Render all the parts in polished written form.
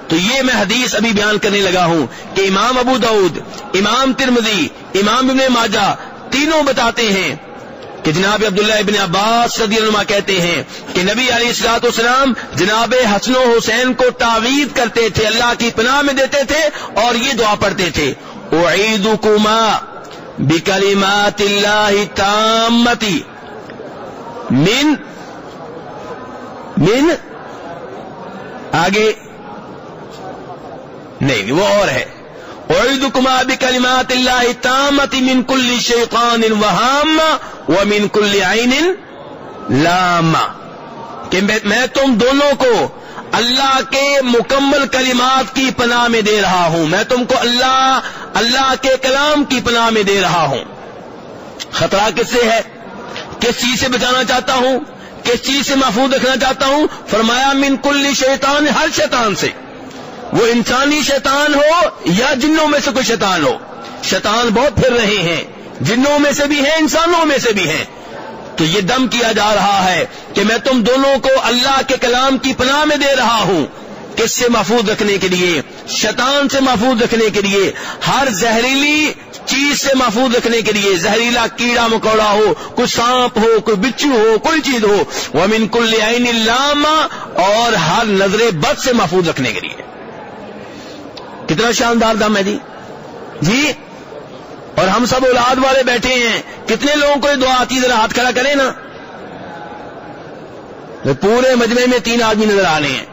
تو یہ میں حدیث ابھی بیان کرنے لگا ہوں کہ امام ابو داؤد، امام ترمذی، امام ابن ماجہ تینوں بتاتے ہیں کہ جناب عبداللہ ابن عباس رضی اللہ عنہ کہتے ہیں کہ نبی علیہ الصلوۃ والسلام جناب حسن و حسین کو تعویذ کرتے تھے، اللہ کی پناہ میں دیتے تھے اور یہ دعا پڑھتے تھے، اعیذکما بکلمات اللہ التامۃ من آگے نہیں وہ اور ہے، اعیذکما بکلمات اللہ التامۃ من کل شیطان وہامہ ومن کل عین لامہ، کہ میں تم دونوں کو اللہ کے مکمل کلمات کی پناہ میں دے رہا ہوں، میں تم کو اللہ کے کلام کی پناہ میں دے رہا ہوں۔ خطرہ کس سے ہے؟ کس چیز سے بچانا چاہتا ہوں؟ کس چیز سے محفوظ رکھنا چاہتا ہوں؟ فرمایا من کل شیطان، ہر شیطان سے، وہ انسانی شیطان ہو یا جنوں میں سے کوئی شیطان ہو۔ شیطان بہت پھر رہے ہیں، جنوں میں سے بھی ہیں، انسانوں میں سے بھی ہیں۔ تو یہ دم کیا جا رہا ہے کہ میں تم دونوں کو اللہ کے کلام کی پناہ میں دے رہا ہوں، کس سے محفوظ رکھنے کے لیے؟ شیطان سے محفوظ رکھنے کے لیے، ہر زہریلی چیز سے محفوظ رکھنے کے لیے، زہریلا کیڑا مکوڑا ہو، کوئی سانپ ہو، کوئی بچھو ہو، کوئی چیز ہو، ومن کل عین لامہ، اور ہر نظر بد سے محفوظ رکھنے کے لیے۔ کتنا شاندار دم ہے جی۔ اور ہم سب اولاد والے بیٹھے ہیں، کتنے لوگوں کو یہ دعا آتی؟ ذرا ہاتھ کھڑا کریں نا، پورے مجمع میں 3 آدمی نظر آنے ہیں۔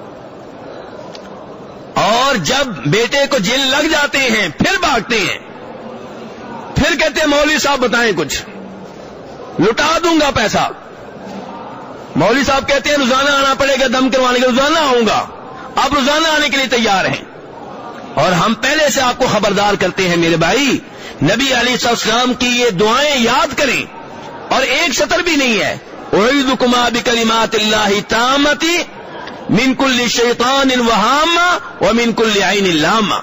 اور جب بیٹے کو جیل لگ جاتے ہیں پھر بھاگتے ہیں، پھر کہتے ہیں مولوی صاحب بتائیں کچھ، لٹا دوں گا پیسہ۔ مولوی صاحب کہتے ہیں روزانہ آنا پڑے گا دم کروانے کے، روزانہ آؤں گا، آپ روزانہ آنے کے لیے تیار ہیں۔ اور ہم پہلے سے آپ کو خبردار کرتے ہیں میرے بھائی، نبی علیہ السلام کی یہ دعائیں یاد کریں، اور ایک سطر بھی نہیں ہے، اعیذکما بکلمات اللہ التامۃ من کل شیطان وہامہ ومن کل عین لامہ۔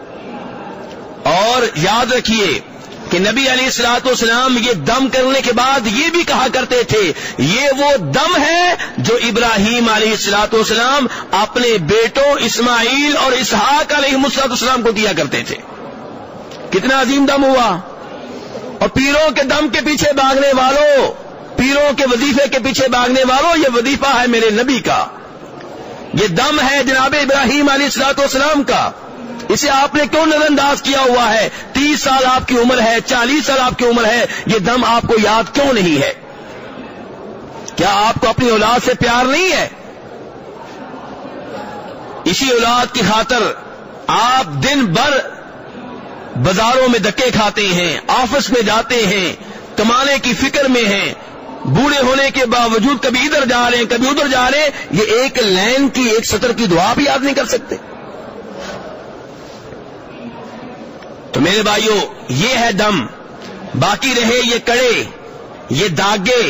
اور یاد رکھیے کہ نبی علیہ الصلوۃ والسلام یہ دم کرنے کے بعد یہ بھی کہا کرتے تھے، یہ وہ دم ہے جو ابراہیم علیہ الصلوۃ والسلام اپنے بیٹوں اسماعیل اور اسحاق علیہ السلام کو دیا کرتے تھے۔ کتنا عظیم دم ہوا۔ اور پیروں کے دم کے پیچھے بھاگنے والوں، پیروں کے وظیفے کے پیچھے بھاگنے والوں، یہ وظیفہ ہے میرے نبی کا، یہ دم ہے جناب ابراہیم علیہ الصلوۃ والسلام کا۔ اسے آپ نے کیوں نظر انداز کیا ہوا ہے؟ 30 سال آپ کی عمر ہے، 40 سال آپ کی عمر ہے، یہ دم آپ کو یاد کیوں نہیں ہے؟ کیا آپ کو اپنی اولاد سے پیار نہیں ہے؟ اسی اولاد کی خاطر آپ دن بھر بازاروں میں دھکے کھاتے ہیں، آفس میں جاتے ہیں، کمانے کی فکر میں ہیں، بوڑھے ہونے کے باوجود کبھی ادھر جا رہے ہیں کبھی ادھر جا رہے ہیں، یہ ایک لائن کی، ایک سطر کی دعا بھی یاد نہیں کر سکتے۔ تو میرے بھائیوں، یہ ہے دم۔ باقی رہے یہ کڑے، یہ داغے،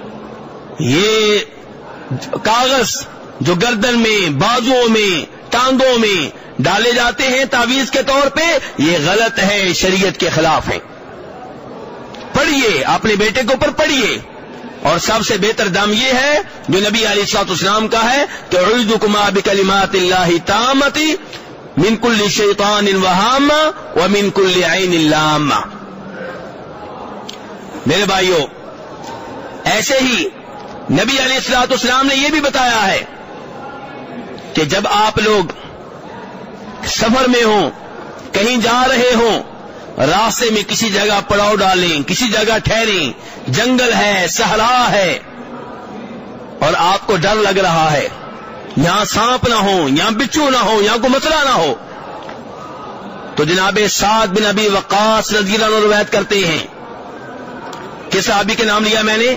یہ کاغذ جو گردن میں، بازوؤں میں، ٹانگوں میں ڈالے جاتے ہیں تعویذ کے طور پہ، یہ غلط ہے، شریعت کے خلاف ہے۔ پڑھیے، اپنے بیٹے کے اوپر پڑھیے۔ اور سب سے بہتر دم یہ ہے جو نبی علیہ الصلوۃ والسلام کا ہے کہ اعوذکما بکلمات اللہ التامۃ من کل شیطان وہامہ ومن کل عین لامہ۔ میرے بھائیوں، ایسے ہی نبی علیہ الصلوۃ والسلام نے یہ بھی بتایا ہے کہ جب آپ لوگ سفر میں ہوں، کہیں جا رہے ہوں، راستے میں کسی جگہ پڑاؤ ڈالیں، کسی جگہ ٹھہریں، جنگل ہے، صحرا ہے، اور آپ کو ڈر لگ رہا ہے، یہاں سانپ نہ ہو، یہاں بچھو نہ ہو، یہاں کوئی مسئلہ نہ ہو، تو جناب سعد بن ابی وقاص رضی اللہ عنہ روایت کرتے ہیں۔ کس صحابی کے نام لیا میں نے؟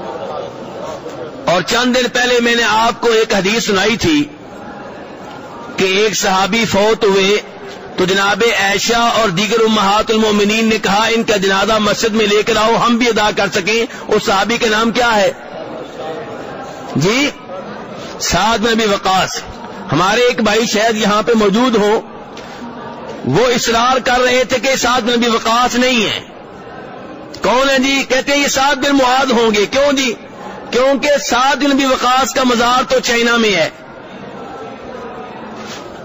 اور چند دن پہلے میں نے آپ کو ایک حدیث سنائی تھی کہ ایک صحابی فوت ہوئے تو جناب عائشہ اور دیگر امہات المومنین نے کہا ان کا جنازہ مسجد میں لے کر آؤ، ہم بھی ادا کر سکیں۔ اس صحابی کا نام کیا ہے جی؟ سعد بن ابی وقاص۔ ہمارے ایک بھائی شاید یہاں پہ موجود ہوں، وہ اصرار کر رہے تھے کہ سعد بن ابی وقاص نہیں ہے۔ کون ہے جی؟ کہتے ہیں یہ سعد بن معاذ ہوں گے۔ کیوں جی؟ کیونکہ سعد بن ابی وقاص کا مزار تو چائنا میں ہے،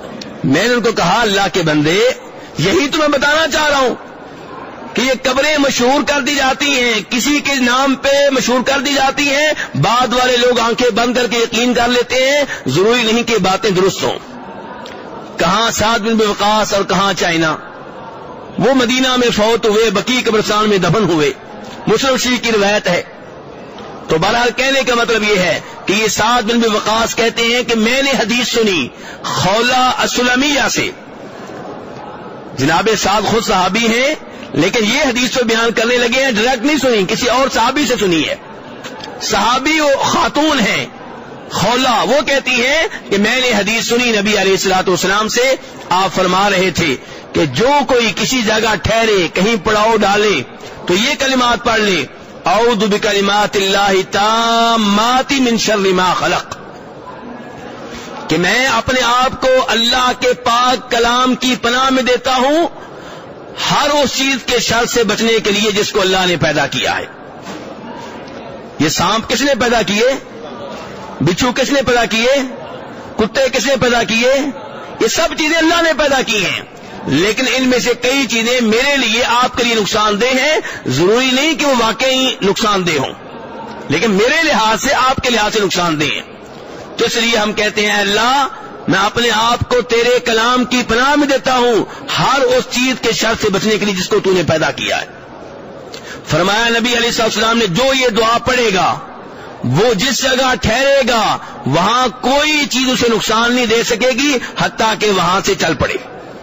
میں نے ان کو کہا اللہ کے بندے یہی تو میں بتانا چاہ رہا ہوں کہ یہ قبریں مشہور کر دی جاتی ہیں, کسی کے نام پہ مشہور کر دی جاتی ہیں, بعد والے لوگ آنکھیں بند کر کے یقین کر لیتے ہیں, ضروری نہیں کہ باتیں درست ہوں. کہاں سعد بن ابی وقاص اور کہاں چائنا, وہ مدینہ میں فوت ہوئے, بقیع قبرستان میں دفن ہوئے, مسلم شریف کی روایت ہے. تو بہرحال کہنے کا مطلب یہ ہے کہ یہ سعد بن ابی وقاص کہتے ہیں کہ میں نے حدیث سنی خولہ السلمیہ سے. جناب سعد خود صحابی ہیں, لیکن یہ حدیث تو بیان کرنے لگے ہیں, ڈائریکٹ نہیں سنی, کسی اور صحابی سے سنی ہے. صحابی وہ خاتون ہیں خولہ, وہ کہتی ہیں کہ میں نے حدیث سنی نبی علیہ الصلوۃ والسلام سے, آپ فرما رہے تھے کہ جو کوئی کسی جگہ ٹھہرے, کہیں پڑاؤ ڈالے, تو یہ کلمات پڑھ لے, اعوذ بکلمات اللہ التامات من شر ما خلق, کہ میں اپنے آپ کو اللہ کے پاک کلام کی پناہ میں دیتا ہوں ہر اس چیز کے شر سے بچنے کے لیے جس کو اللہ نے پیدا کیا ہے. یہ سانپ کس نے پیدا کیے, بچھو کس نے پیدا کیے, کتے کس نے پیدا کیے, یہ سب چیزیں اللہ نے پیدا کی ہیں, لیکن ان میں سے کئی چیزیں میرے لیے آپ کے لیے نقصان دہ ہیں. ضروری نہیں کہ وہ واقعی نقصان دہ ہوں, لیکن میرے لحاظ سے آپ کے لحاظ سے نقصان دہ ہیں. تو اس لیے ہم کہتے ہیں اللہ میں اپنے آپ کو تیرے کلام کی پناہ میں دیتا ہوں ہر اس چیز کے شر سے بچنے کے لیے جس کو تو نے پیدا کیا ہے. فرمایا نبی علیہ السلام نے جو یہ دعا پڑھے گا وہ جس جگہ ٹھہرے گا وہاں کوئی چیز اسے نقصان نہیں دے سکے گی حتیٰ کہ وہاں سے چل پڑے.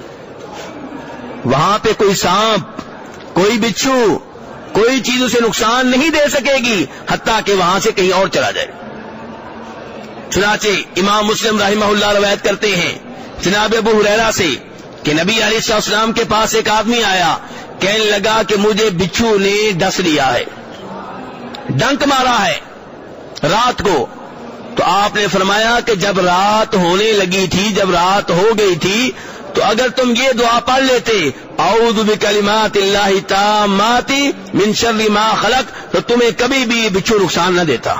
وہاں پہ کوئی سانپ, کوئی بچھو, کوئی چیز اسے نقصان نہیں دے سکے گی حتیٰ کہ وہاں سے کہیں اور چلا جائے. چنانچہ امام مسلم رحمہ اللہ روایت کرتے ہیں جناب ابو ہریرہ سے کہ نبی علیہ السلام کے پاس ایک آدمی آیا, کہنے لگا کہ مجھے بچھو نے ڈس لیا ہے, ڈنک مارا ہے رات کو. تو آپ نے فرمایا کہ جب رات ہونے لگی تھی, جب رات ہو گئی تھی, تو اگر تم یہ دعا پڑھ لیتے اعوذ بکلمات اللہ التامات من شر ما خلق, تو تمہیں کبھی بھی بچھو نقصان نہ دیتا.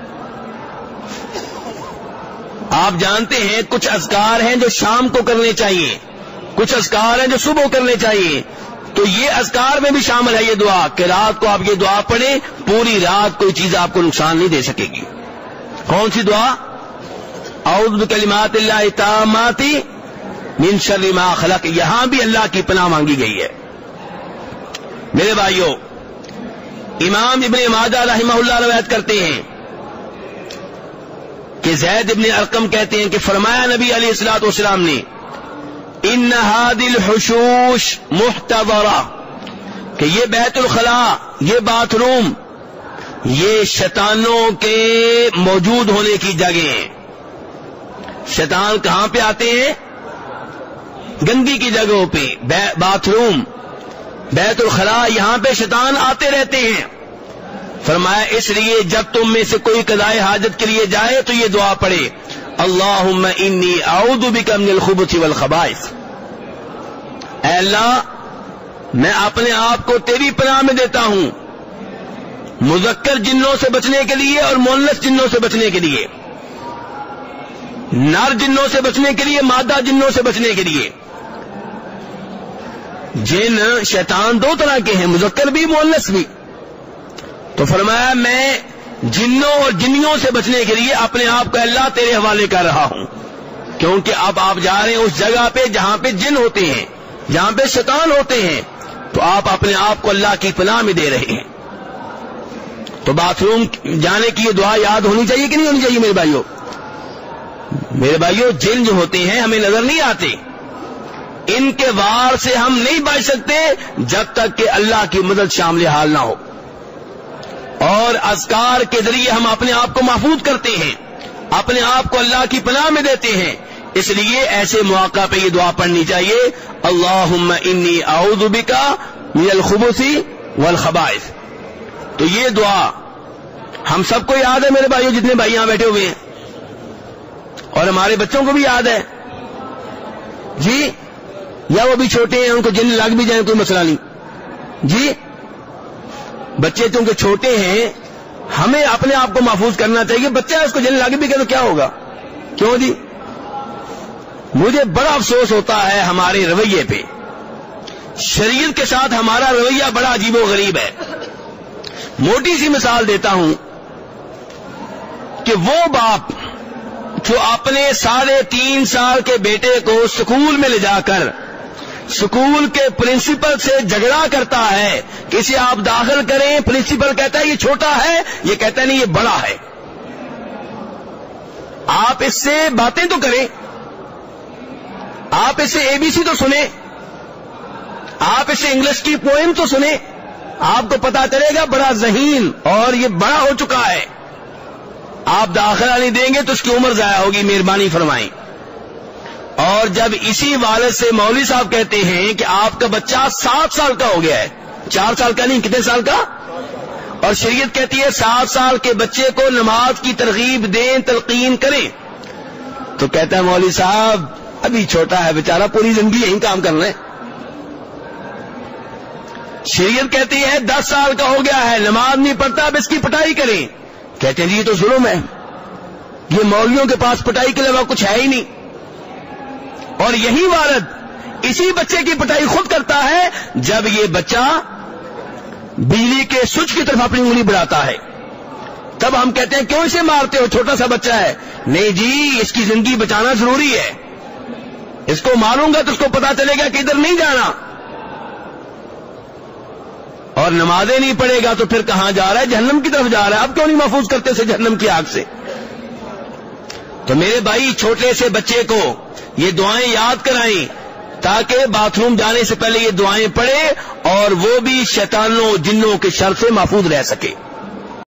آپ جانتے ہیں کچھ اذکار ہیں جو شام کو کرنے چاہیے, کچھ اذکار ہیں جو صبح کرنے چاہیے. تو یہ اذکار میں بھی شامل ہے یہ دعا کہ رات کو آپ یہ دعا پڑھیں, پوری رات کوئی چیز آپ کو نقصان نہیں دے سکے گی. کون سی دعا؟ اعوذ بکلمات اللہ التامات من شر ما خلق. یہاں بھی اللہ کی پناہ مانگی گئی ہے. میرے بھائیوں, امام ابن ماجہ رحمہ اللہ روایت کرتے ہیں کہ زید ابن ارقم کہتے ہیں کہ فرمایا نبی علیہ الصلوۃ والسلام نے ان هذه الحشوش محتضرہ, کہ یہ بیت الخلاء, یہ باتھ روم, یہ شیطانوں کے موجود ہونے کی جگہ ہیں. شیطان کہاں پہ آتے ہیں؟ گندی کی جگہوں پہ. باتھ روم, بیت الخلاء, یہاں پہ شیطان آتے رہتے ہیں. فرمایا اس لیے جب تم میں سے کوئی قضاء حاجت کے لیے جائے تو یہ دعا پڑھے اللہم انی اعوذ بک من الخبث والخبائث. اے اللہ میں اپنے آپ کو تیری پناہ میں دیتا ہوں مذکر جنوں سے بچنے کے لیے اور مؤنث جنوں سے بچنے کے لیے, نر جنوں سے بچنے کے لیے, مادہ جنوں سے بچنے کے لیے. جن شیطان دو طرح کے ہیں, مذکر بھی مؤنث بھی. تو فرمایا میں جنوں اور جنیوں سے بچنے کے لیے اپنے آپ کو اللہ تیرے حوالے کر رہا ہوں, کیونکہ اب آپ جا رہے ہیں اس جگہ پہ جہاں پہ جن ہوتے ہیں, جہاں پہ شیطان ہوتے ہیں, تو آپ اپنے آپ کو اللہ کی پناہ میں دے رہے ہیں. تو باتھ روم جانے کی یہ دعا یاد ہونی چاہیے کہ نہیں ہونی چاہیے میرے بھائیوں؟ میرے بھائیوں جن جو ہوتے ہیں ہمیں نظر نہیں آتے, ان کے وار سے ہم نہیں بچ سکتے جب تک کہ اللہ کی مدد شامل حال نہ ہو. اور اذکار کے ذریعے ہم اپنے آپ کو محفوظ کرتے ہیں, اپنے آپ کو اللہ کی پناہ میں دیتے ہیں. اس لیے ایسے مواقع پہ یہ دعا پڑھنی چاہیے اللہم انی اعوذ بک من الخبث والخبائث. تو یہ دعا ہم سب کو یاد ہے میرے بھائیوں, جتنے بھائی یہاں بیٹھے ہوئے ہیں, اور ہمارے بچوں کو بھی یاد ہے جی, یا وہ بھی چھوٹے ہیں ان کو جن لگ بھی جائیں کوئی مسئلہ نہیں جی. بچے چونکہ چھوٹے ہیں ہمیں اپنے آپ کو محفوظ کرنا چاہیے. بچہ اس کو جن لگ بھی گئے تو کیا ہوگا؟ کیوں جی؟ مجھے بڑا افسوس ہوتا ہے ہمارے رویے پہ. شریعت کے ساتھ ہمارا رویہ بڑا عجیب و غریب ہے. موٹی سی مثال دیتا ہوں کہ وہ باپ جو اپنے 3.5 سال کے بیٹے کو سکول میں لے جا کر سکول کے پرنسپل سے جھگڑا کرتا ہے کہ اسے آپ داخل کریں، پرنسپل کہتا ہے یہ چھوٹا ہے، یہ کہتا ہے نہیں یہ بڑا ہے. آپ اس سے باتیں تو کریں، آپ اس سے ABC تو سنیں، آپ اس سے انگلش کی پوئم تو سنیں، آپ کو پتا چلے گا بڑا ذہین اور یہ بڑا ہو چکا ہے. آپ داخلہ نہیں دیں گے تو اس کی عمر ضائع ہوگی، مہربانی فرمائیں. اور جب اسی والد سے مولوی صاحب کہتے ہیں کہ آپ کا بچہ 7 سال کا ہو گیا ہے، 4 سال کا نہیں، کتنے سال کا، اور شریعت کہتی ہے 7 سال کے بچے کو نماز کی ترغیب دیں، تلقین کریں، تو کہتا ہے مولوی صاحب ابھی چھوٹا ہے بیچارہ، پوری زندگی یہی کام کرنا ہے. شریعت کہتی ہے 10 سال کا ہو گیا ہے، نماز نہیں پڑھتا، اب اس کی پٹائی کریں. کہتے ہیں جی یہ تو ظلم ہے، یہ مولویوں کے پاس پٹائی کے علاوہ کچھ ہے ہی نہیں. اور یہی والد اسی بچے کی پٹائی خود کرتا ہے جب یہ بچہ بجلی کے سوئچ کی طرف اپنی انگلی بڑھاتا ہے. تب ہم کہتے ہیں کیوں اسے مارتے ہو، چھوٹا سا بچہ ہے. نہیں جی اس کی زندگی بچانا ضروری ہے، اس کو ماروں گا تو اس کو پتا چلے گا کہ ادھر نہیں جانا، اور نمازیں نہیں پڑھے گا تو پھر کہاں جا رہا ہے، جہنم کی طرف جا رہا ہے. اب کیوں نہیں محفوظ کرتے اسے جہنم کی آگ سے. تو میرے بھائی چھوٹے سے بچے کو یہ دعائیں یاد کرائیں تاکہ باتھ روم جانے سے پہلے یہ دعائیں پڑھے اور وہ بھی شیطانوں جنوں کے شر سے محفوظ رہ سکے.